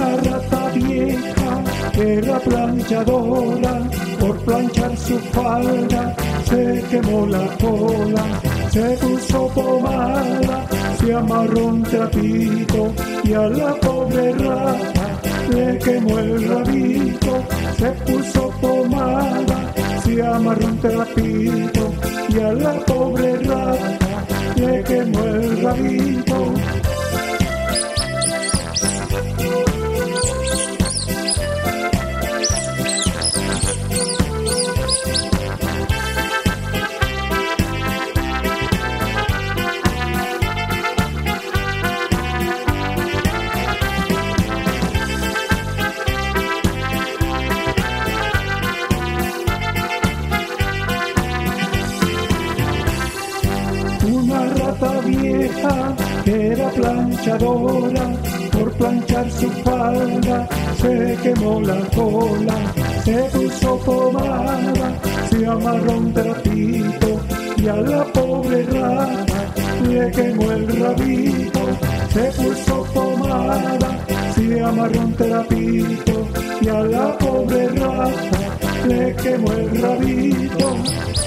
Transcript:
Una rata vieja era planchadora, por planchar su falda se quemó la cola, se puso pomada, se amarró un trapito y a la pobre rata le quemó el rabito. Se puso pomada, se amarró un trapito y a la pobre rata le quemó el rabito. Una rata vieja que era planchadora, por planchar su falda se quemó la cola, se puso pomada, se amarró un trapito y a la pobre rata le quemó el rabito. Se puso pomada, se amarró un trapito y a la pobre rata le quemó el rabito.